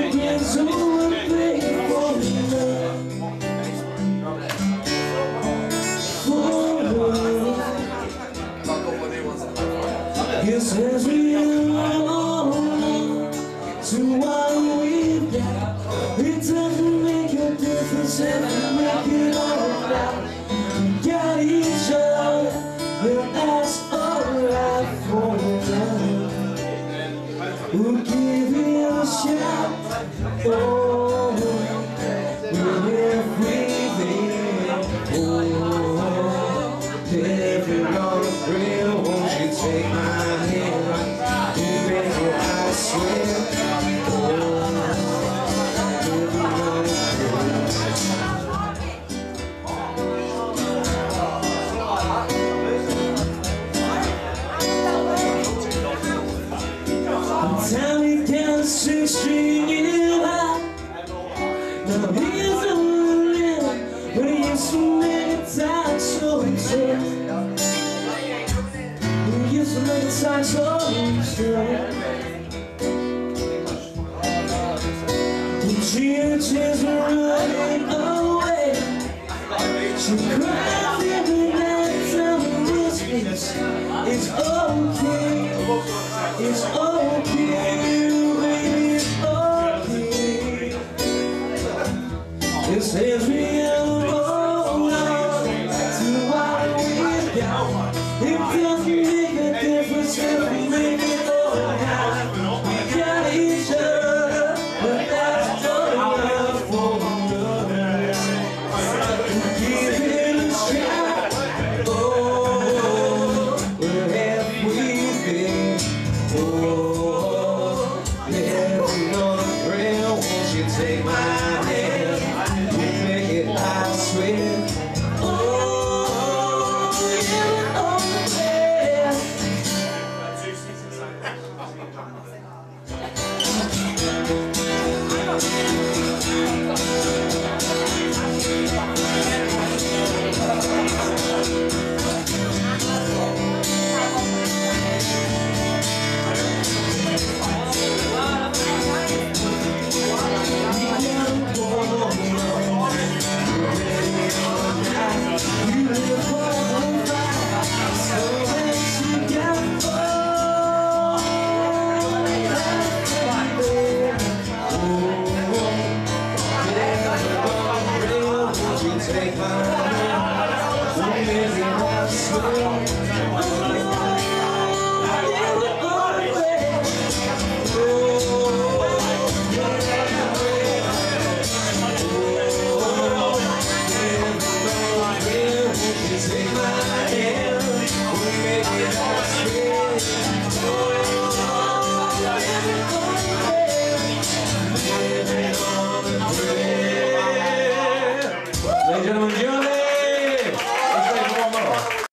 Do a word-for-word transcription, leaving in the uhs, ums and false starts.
there's one thing for love, for love. Yes, as we hold on to what we've got, it doesn't make a difference if we make it all right. We got each other, and that's alright for love. We'll give it a shot, oh, with everything, oh, if you're gonna thrill, won't you take my hand, and make it, I swear, oh, if you're gonna time it down the six string in your heart. Now here's the real, but it's so many times so true. It's so many times so true. The tears is running away. She cries every night, telling me it's okay. It's okay, baby, it's okay. It's every